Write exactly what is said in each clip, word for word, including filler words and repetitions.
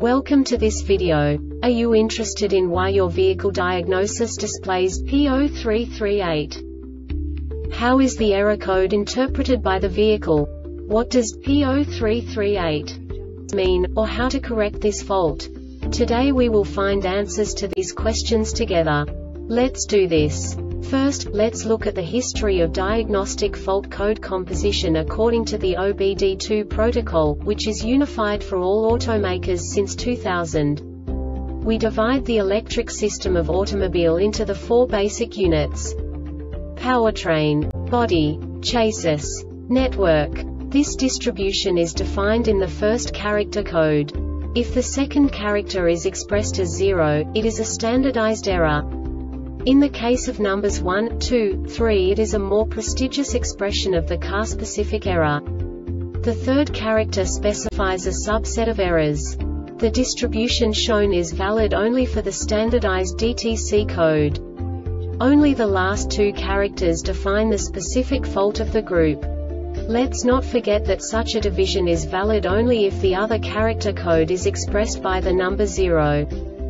Welcome to this video. Are you interested in why your vehicle diagnosis displays P zero three three eight? How is the error code interpreted by the vehicle? What does P zero three three eight mean, or how to correct this fault? Today we will find answers to these questions together. Let's do this. First, let's look at the history of diagnostic fault code composition according to the O B D two protocol, which is unified for all automakers since two thousand. We divide the electric system of automobile into the four basic units: powertrain, body, chassis, network. This distribution is defined in the first character code. If the second character is expressed as zero, it is a standardized error. In the case of numbers one, two, three, it is a more prestigious expression of the car-specific error. The third character specifies a subset of errors. The distribution shown is valid only for the standardized D T C code. Only the last two characters define the specific fault of the group. Let's not forget that such a division is valid only if the other character code is expressed by the number zero.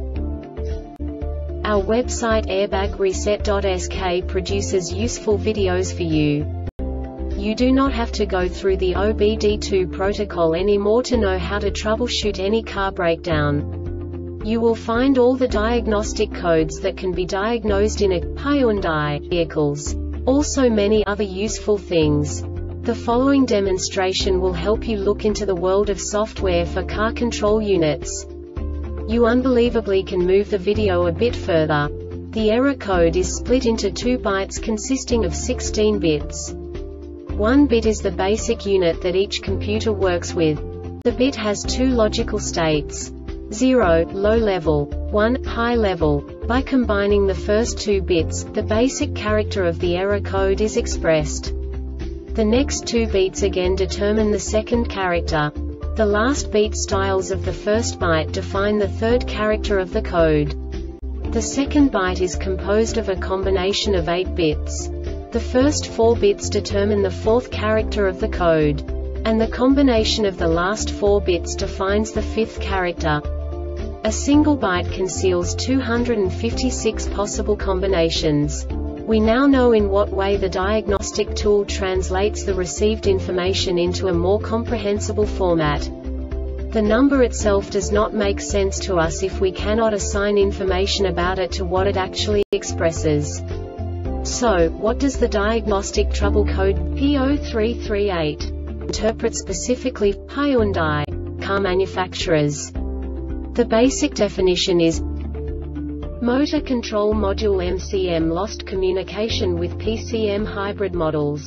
Our website airbag reset dot S K produces useful videos for you. You do not have to go through the O B D two protocol anymore to know how to troubleshoot any car breakdown. You will find all the diagnostic codes that can be diagnosed in a Hyundai vehicles. Also many other useful things. The following demonstration will help you look into the world of software for car control units. You unbelievably can move the video a bit further. The error code is split into two bytes consisting of sixteen bits. One bit is the basic unit that each computer works with. The bit has two logical states: zero, low level, one, high level. By combining the first two bits, the basic character of the error code is expressed. The next two beats again determine the second character. The last beat styles of the first byte define the third character of the code. The second byte is composed of a combination of eight bits. The first four bits determine the fourth character of the code. And the combination of the last four bits defines the fifth character. A single byte conceals two hundred fifty-six possible combinations. We now know in what way the diagnostic tool translates the received information into a more comprehensible format. The number itself does not make sense to us if we cannot assign information about it to what it actually expresses. So, what does the diagnostic trouble code P zero three three eight interpret specifically for Hyundai car manufacturers? The basic definition is Motor Control Module M C M lost communication with P C M hybrid models.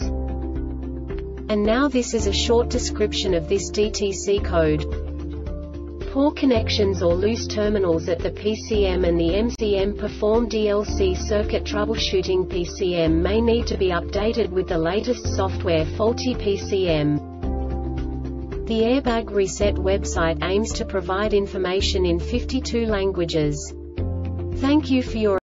And now this is a short description of this D T C code. Poor connections or loose terminals at the P C M and the M C M perform D L C circuit troubleshooting. P C M may need to be updated with the latest software. Faulty P C M. The Airbag Reset website aims to provide information in fifty-two languages. Thank you for your